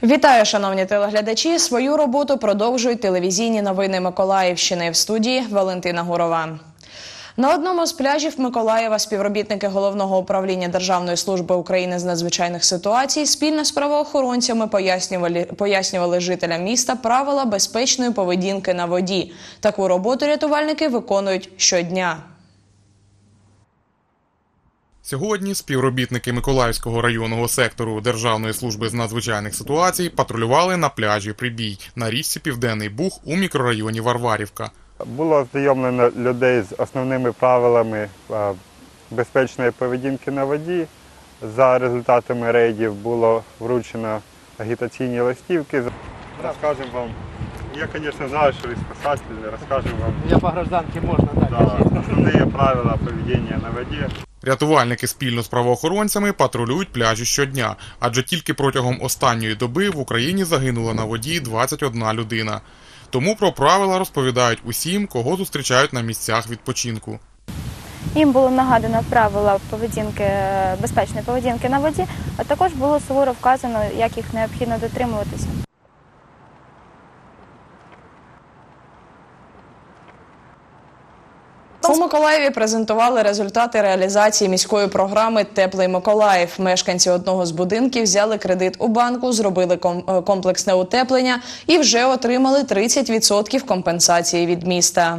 Вітаю, шановні телеглядачі! Свою роботу продовжують телевізійні новини Миколаївщини. В студії Валентина Гурова. На одному з пляжів Миколаєва співробітники Головного управління Державної служби України з надзвичайних ситуацій спільно з правоохоронцями пояснювали жителям міста правила безпечної поведінки на воді. Таку роботу рятувальники виконують щодня. Сьогодні співробітники Миколаївського районного сектору Державної служби з надзвичайних ситуацій патрулювали на пляжі Прибій на річці Південний Буг у мікрорайоні Варварівка. Було ознайомлено людей з основними правилами безпечної поведінки на воді. За результатами рейдів було вручено агітаційні листівки. Розкажемо вам. Я, звісно, знаю, що ви спасателі, розкажемо вам. Я по гражданке можна, так? Основні правила поведінки на воді. Рятувальники спільно з правоохоронцями патрулюють пляжі щодня, адже тільки протягом останньої доби в Україні загинула на воді 21 людина. Тому про правила розповідають усім, кого зустрічають на місцях відпочинку. Їм було нагадано правила безпечної поведінки на воді, а також було суворо вказано, як їх необхідно дотримуватися. У Миколаєві презентували результати реалізації міської програми «Теплий Миколаїв». Мешканці одного з будинків взяли кредит у банку, зробили комплексне утеплення і вже отримали 30% компенсації від міста.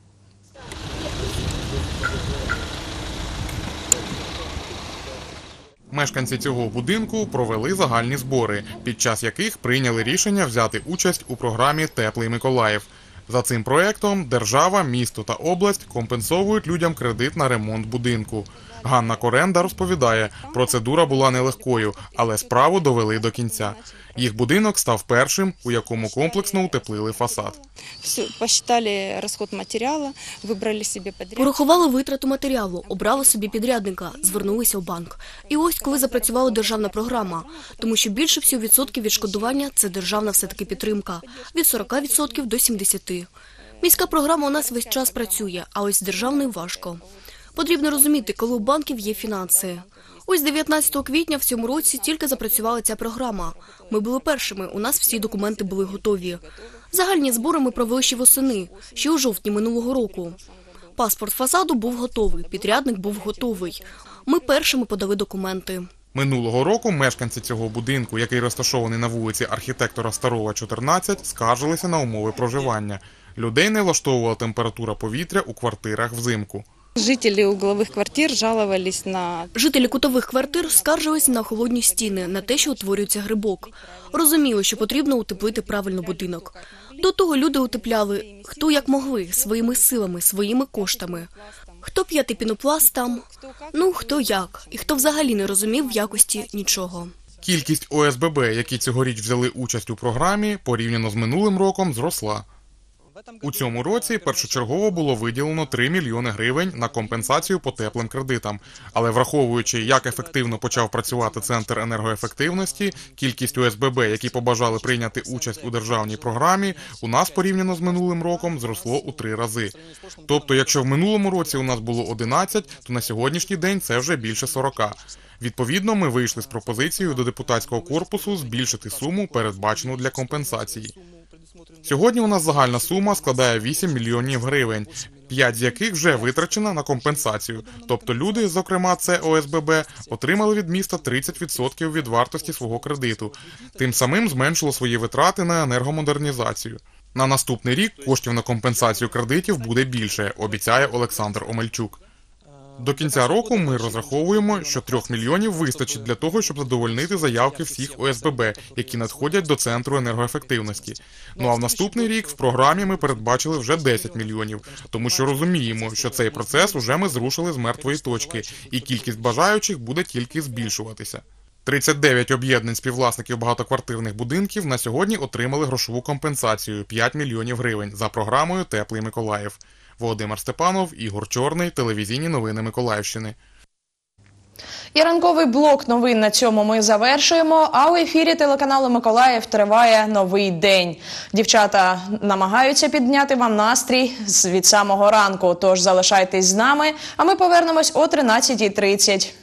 Мешканці цього будинку провели загальні збори, під час яких прийняли рішення взяти участь у програмі «Теплий Миколаїв». За цим проєктом держава, місто та область компенсовують людям кредит на ремонт будинку. Ганна Коренда розповідає, процедура була нелегкою, але справу довели до кінця. Їх будинок став першим, у якому комплексно утеплили фасад. Посчитали розход матеріалу, вибрали собі підрядника. Порахували витрату матеріалу, обрали собі підрядника, звернулися в банк. І ось коли запрацювала державна програма, тому що більше всього відсотків відшкодування – це державна все-таки підтримка, від 40% до 70%. Міська програма у нас весь час працює, а ось з державною важко. Потрібно розуміти, коли у банків є фінанси. Ось 19 квітня в цьому році тільки запрацювала ця програма. Ми були першими, у нас всі документи були готові. Загальні збори ми провели ще восени, ще у жовтні минулого року. Паспорт фасаду був готовий, підрядник був готовий. Ми першими подали документи. Минулого року мешканці цього будинку, який розташований на вулиці архітектора Старова, 14, скаржилися на умови проживання. Людей не влаштовувала температура повітря у квартирах взимку. Жителі углових квартир жалувались на... Жителі кутових квартир скаржилися на холодні стіни, на те, що утворюється грибок. Розуміли, що потрібно утеплити правильно будинок. До того люди утепляли хто як могли, своїми силами, своїми коштами. Хто п'ятий пінопласт там, хто як, і хто взагалі не розумів в якості нічого. Кількість ОСББ, які цьогоріч взяли участь у програмі, порівняно з минулим роком зросла. У цьому році першочергово було виділено 3 мільйони гривень на компенсацію по теплим кредитам. Але враховуючи, як ефективно почав працювати Центр енергоефективності, кількість ОСББ, які побажали прийняти участь у державній програмі, у нас порівняно з минулим роком зросло у 3 рази. Тобто, якщо в минулому році у нас було 11, то на сьогоднішній день це вже більше 40. Відповідно, ми вийшли з пропозицією до депутатського корпусу збільшити суму, передбачену для компенсації. Сьогодні у нас загальна сума складає 8 мільйонів гривень, 5 з яких вже витрачено на компенсацію. Тобто люди, зокрема це ОСББ, отримали від міста 30% від вартості свого кредиту. Тим самим зменшило свої витрати на енергомодернізацію. На наступний рік коштів на компенсацію кредитів буде більше, обіцяє Олександр Омельчук. До кінця року ми розраховуємо, що 3 мільйонів вистачить для того, щоб задовольнити заявки всіх ОСББ, які надходять до Центру енергоефективності. А в наступний рік в програмі ми передбачили вже 10 мільйонів, тому що розуміємо, що цей процес уже ми зрушили з мертвої точки, і кількість бажаючих буде тільки збільшуватися. 39 об'єднань співвласників багатоквартирних будинків на сьогодні отримали грошову компенсацію – 5 мільйонів гривень за програмою «Теплий Миколаїв». Володимир Степанов, Ігор Чорний, телевізійні новини Миколаївщини. І ранковий блок новин на цьому ми завершуємо, а у ефірі телеканалу «Миколаїв» триває новий день. Дівчата намагаються підняти вам настрій від самого ранку, тож залишайтесь з нами, а ми повернемось о 13:30.